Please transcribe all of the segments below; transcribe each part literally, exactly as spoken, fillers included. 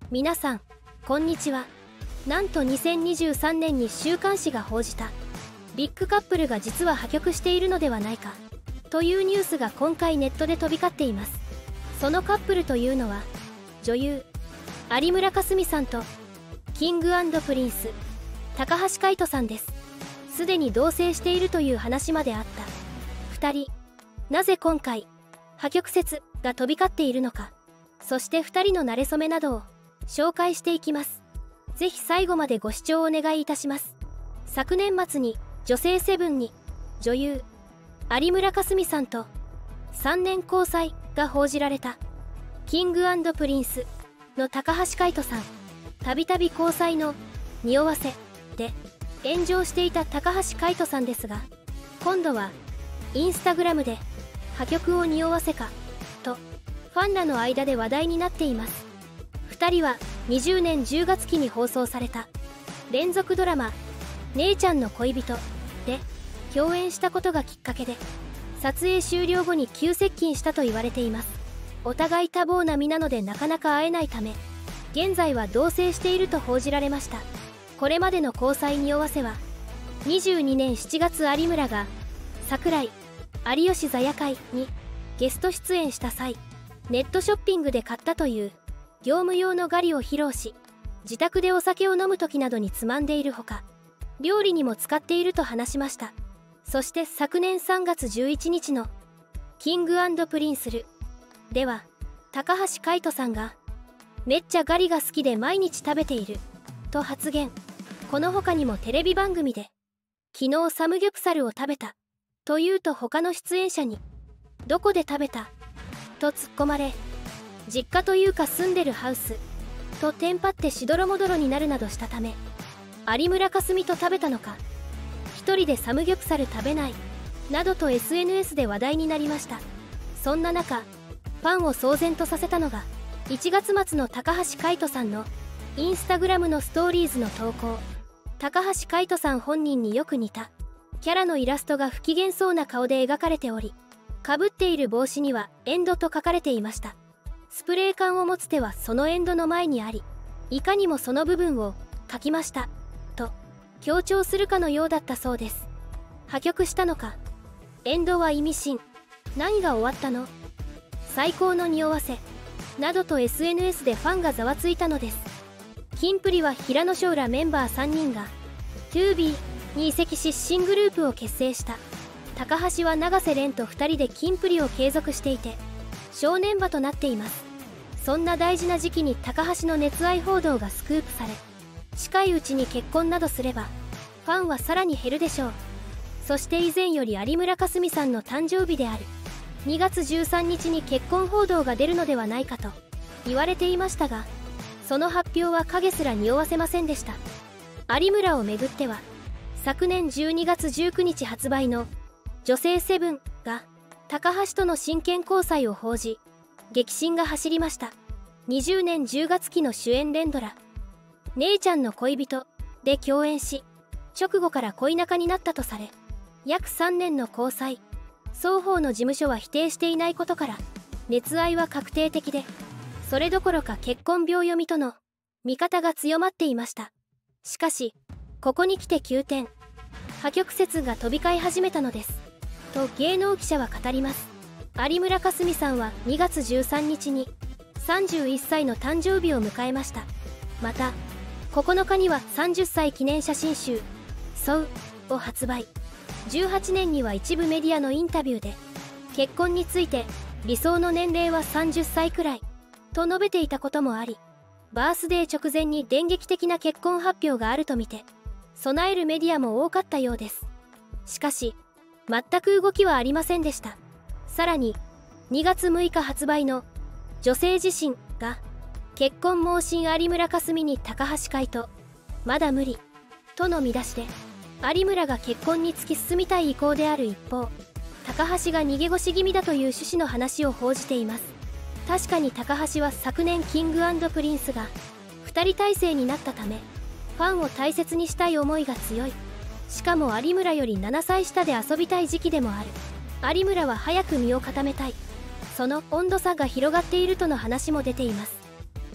皆さんこんにちは。なんとにせんにじゅうさんねんに週刊誌が報じたビッグカップルが実は破局しているのではないかというニュースが今回ネットで飛び交っています。そのカップルというのは女優有村架純さんとキング&プリンス高橋海人さんです。すでに同棲しているという話まであったふたり。なぜ今回破局説が飛び交っているのか、そしてふたりの馴れ初めなどを紹介していきます。ぜひ最後までご視聴お願いいたします。昨年末に女性セブンに女優有村架純さんとさんねん交際が報じられたキング&プリンスの高橋海人さん。たびたび交際の匂わせで炎上していた高橋海人さんですが、今度はインスタグラムで破局を匂わせかとファンらの間で話題になっています。ふたりはにじゅうねんじゅうがつ期に放送された連続ドラマ「姉ちゃんの恋人」で共演したことがきっかけで撮影終了後に急接近したと言われています。お互い多忙な身なのでなかなか会えないため現在は同棲していると報じられました。これまでの交際匂わせはにじゅうにねんしちがつ有村が櫻井有吉座夜会にゲスト出演した際、ネットショッピングで買ったという業務用のガリを披露し、自宅でお酒を飲む時などにつまんでいるほか料理にも使っていると話しました。そして昨年さんがつじゅういちにちのキング&プリンスルでは高橋海人さんがめっちゃガリが好きで毎日食べていると発言。この他にもテレビ番組で昨日サムギョプサルを食べたと言うと他の出演者にどこで食べたと突っ込まれ、実家というか住んでるハウスとテンパってしどろもどろになるなどしたため、有村架純と食べたのか一人でサムギョプサル食べないなどと エスエヌエス で話題になりました。そんな中ファンを騒然とさせたのがいちがつ末の高橋海人さんのインスタグラムのストーリーズの投稿。高橋海人さん本人によく似たキャラのイラストが不機嫌そうな顔で描かれており、かぶっている帽子にはエンドと書かれていました。スプレー缶を持つ手はそのエンドの前にあり、いかにもその部分を描きましたと強調するかのようだったそうです。破局したのか、エンドは意味深、何が終わったの、最高の匂わせなどと エスエヌエス でファンがざわついたのです。キンプリは平野紫耀らメンバーさんにんが トゥービー に移籍し新グループを結成した。高橋は永瀬廉とふたりでキンプリを継続していて正念場となっています。そんな大事な時期に高橋の熱愛報道がスクープされ、近いうちに結婚などすればファンはさらに減るでしょう。そして以前より有村架純さんの誕生日であるにがつじゅうさんにちに結婚報道が出るのではないかと言われていましたが、その発表は影すら匂わせませんでした。有村をめぐっては昨年じゅうにがつじゅうくにち発売の女性セブンが高橋との真剣交際を報じ激震が走りました。にじゅうねんじゅうがつ期の主演連ドラ「姉ちゃんの恋人」で共演し、直後から恋仲になったとされ、約さんねんの交際、双方の事務所は否定していないことから熱愛は確定的で、それどころか結婚秒読みとの見方が強まっていました。しかしここに来て急転、破局説が飛び交い始めたのですと芸能記者は語ります。有村架純さんはにがつじゅうさんにちにさんじゅういっさいの誕生日を迎えました。またここのかにはさんじゅっさい記念写真集「ソウ」を発売。じゅうはちねんには一部メディアのインタビューで結婚について理想の年齢はさんじゅっさいくらいと述べていたこともあり、バースデー直前に電撃的な結婚発表があるとみて備えるメディアも多かったようです。しかし全く動きはありませんでした。さらににがつむいか発売の「女性自身」が結婚盲信有村架純に高橋海人まだ無理との見出しで、有村が結婚に突き進みたい意向である一方、高橋が逃げ腰気味だという趣旨の話を報じています。確かに高橋は昨年キング&プリンスがふたり体制になったためファンを大切にしたい思いが強い。しかも有村よりななさい下で遊びたい時期でもある。有村は早く身を固めたい。その温度差が広がっているとの話も出ています。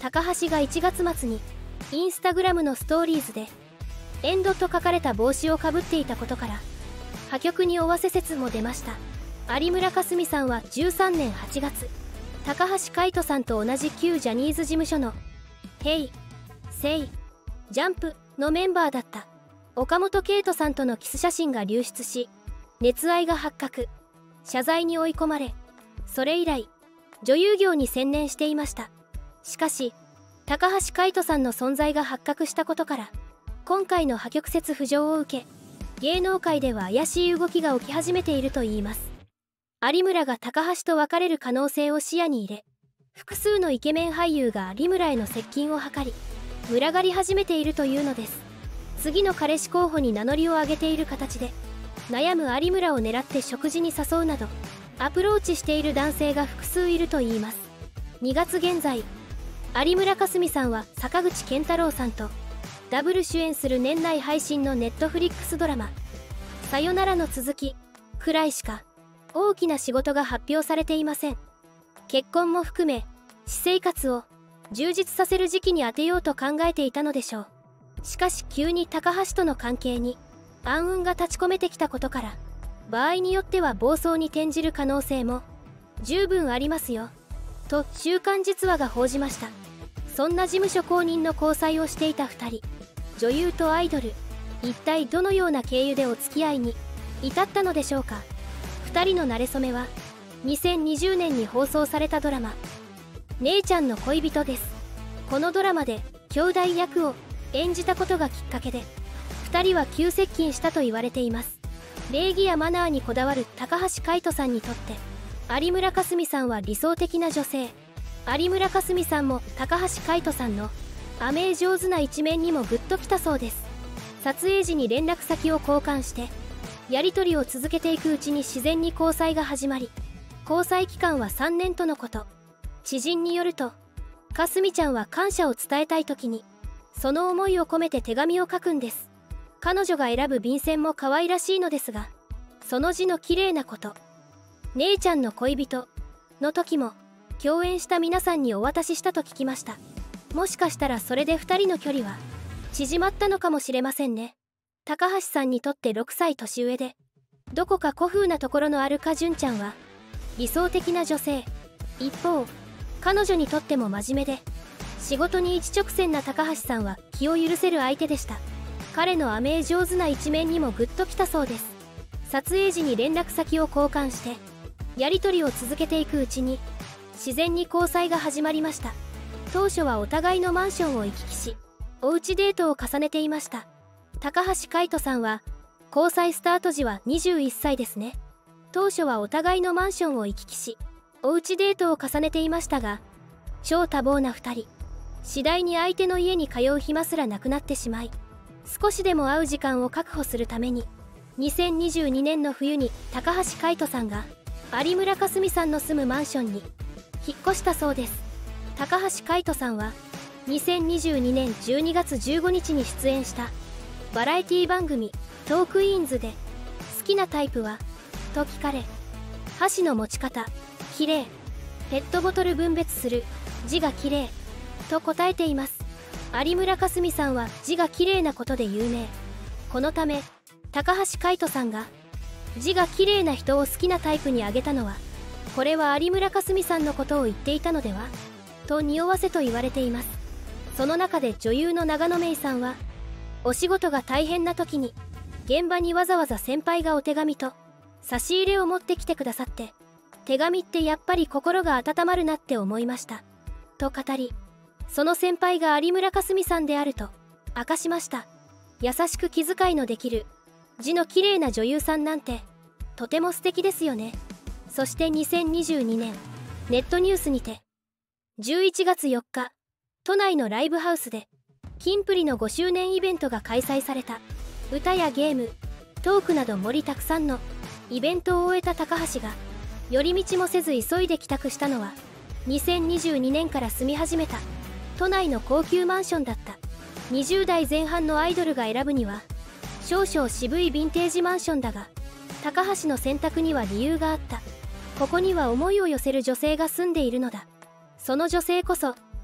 高橋がいちがつ末にインスタグラムのストーリーズでエンドと書かれた帽子をかぶっていたことから破局に負わせ説も出ました。有村架純さんはじゅうさんねんはちがつ、高橋海人さんと同じ旧ジャニーズ事務所のヘイ・セイ・ジャンプのメンバーだった岡本圭人さんとのキス写真が流出し、熱愛が発覚、謝罪に追い込まれ、それ以来女優業に専念していました。しかし高橋海人さんの存在が発覚したことから今回の破局説浮上を受け、芸能界では怪しい動きが起き始めているといいます。有村が高橋と別れる可能性を視野に入れ、複数のイケメン俳優が有村への接近を図り群がり始めているというのです。次の彼氏候補に名乗りを上げている形で悩む有村を狙って食事に誘うなどアプローチしている男性が複数いるといいます。にがつ現在、有村架純さんは坂口健太郎さんとダブル主演する年内配信のネットフリックスドラマ「さよなら」の続きくらいしか大きな仕事が発表されていません。結婚も含め私生活を充実させる時期に当てようと考えていたのでしょう。しかし急に高橋との関係に暗雲が立ち込めてきたことから場合によっては暴走に転じる可能性も十分ありますよと週刊実話が報じました。そんな事務所公認の交際をしていたふたり、女優とアイドル、一体どのような経由でお付き合いに至ったのでしょうか。ふたりの馴れ初めはにせんにじゅうねんに放送されたドラマ「姉ちゃんの恋人」です。このドラマで兄弟役を演じたことがきっかけでふたりは急接近したと言われています。礼儀やマナーにこだわる高橋海人さんにとって有村架純さんは理想的な女性。有村架純さんも高橋海人さんの甘え上手な一面にもグッときたそうです。撮影時に連絡先を交換してやり取りを続けていくうちに自然に交際が始まり、交際期間はさんねんとのこと。知人によるとかすみちゃんは感謝を伝えたい時にその思いを込めて手紙を書くんです。彼女が選ぶ便箋も可愛らしいのですが、その字の綺麗なこと、姉ちゃんの恋人の時も共演した皆さんにお渡ししたと聞きました。もしかしたらそれでふたりの距離は縮まったのかもしれませんね。高橋さんにとってろくさい年上でどこか古風なところのあるか純ちゃんは理想的な女性。一方彼女にとっても真面目で仕事に一直線な高橋さんは気を許せる相手でした。彼の甘え上手な一面にもグッときたそうです。撮影時に連絡先を交換してやり取りを続けていくうちに自然に交際が始まりました。当初はお互いのマンションを行き来しおうちデートを重ねていました。高橋海人さんは交際スタート時はにじゅういっさいですね。当初はお互いのマンションを行き来しおうちデートを重ねていましたが、超多忙なふたり、次第に相手の家に通う暇すらなくなってしまい、少しでも会う時間を確保するためににせんにじゅうにねんの冬に高橋海人さんが有村架純さんの住むマンションに引っ越したそうです。高橋海人さんはにせんにじゅうにねんじゅうにがつじゅうごにちに出演したバラエティ番組「トークィーンズ」で好きなタイプはと聞かれ、箸の持ち方きれい、ペットボトル分別する字がきれいと答えています。有村架純さんは字がきれいなことで有名。このため高橋海人さんが字がきれいな人を好きなタイプに挙げたのは、これは有村架純さんのことを言っていたのではと匂わせと言われています。その中で女優の永野芽郁さんはお仕事が大変な時に現場にわざわざ先輩がお手紙と差し入れを持ってきてくださって、手紙ってやっぱり心が温まるなって思いましたと語り、その先輩が有村架純さんであると明かしました。優しく気遣いのできる字の綺麗な女優さんなんてとても素敵ですよね。そしてにせんにじゅうにねんネットニュースにてじゅういちがつよっか、都内のライブハウスでキンプリのごしゅうねんイベントが開催された。歌やゲーム、トークなど盛りだくさんのイベントを終えた高橋が寄り道もせず急いで帰宅したのはにせんにじゅうにねんから住み始めた都内の高級マンションだった。にじゅうだいぜん半のアイドルが選ぶには少々渋いヴィンテージマンションだが、高橋の選択には理由があった。ここには思いを寄せる女性が住んでいるのだ。その女性こそ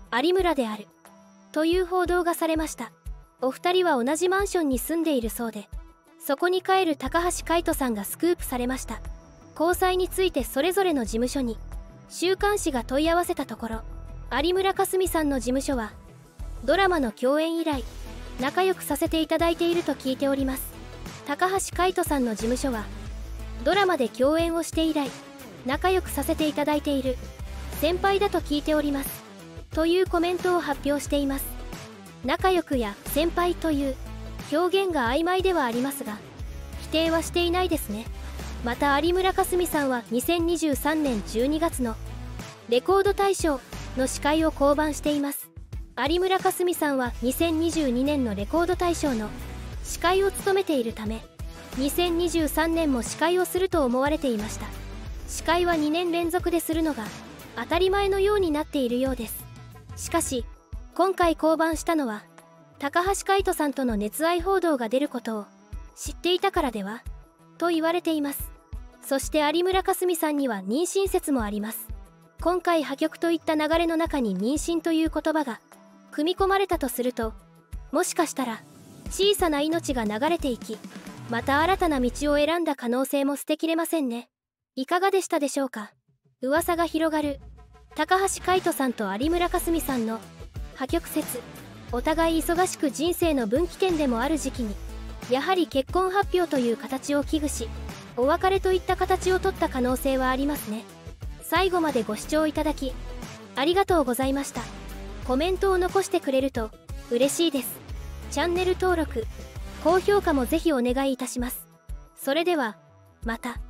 有村であるという報道がされました。お二人は同じマンションに住んでいるそうで、そこに帰る高橋海人さんがスクープされました。交際についてそれぞれの事務所に週刊誌が問い合わせたところ、有村架純さんの事務所はドラマの共演以来仲良くさせていただいていると聞いております。高橋海人さんの事務所はドラマで共演をして以来仲良くさせていただいている先輩だと聞いておりますというコメントを発表しています。仲良くや先輩という表現が曖昧ではありますが、否定はしていないですね。また有村架純さんはにせんにじゅうさんねんじゅうにがつのレコード大賞の司会を降板しています。有村架純さんはにせんにじゅうにねんのレコード大賞の司会を務めているため、にせんにじゅうさんねんも司会をすると思われていました。司会はにねん連続でするのが当たり前のようになっているようです。しかし今回降板したのは高橋海人さんとの熱愛報道が出ることを知っていたからではと言われています。そして有村架純さんには妊娠説もあります。今回破局といった流れの中に妊娠という言葉が組み込まれたとすると、もしかしたら小さな命が流れていき、また新たな道を選んだ可能性も捨てきれませんね。いかがでしたでしょうか。噂が広がる高橋海人さんと有村架純さんの破局説。お互い忙しく人生の分岐点でもある時期に、やはり結婚発表という形を危惧し、お別れといった形を取った可能性はありますね。最後までご視聴いただきありがとうございました。コメントを残してくれると嬉しいです。チャンネル登録、高評価もぜひお願いいたします。それではまた。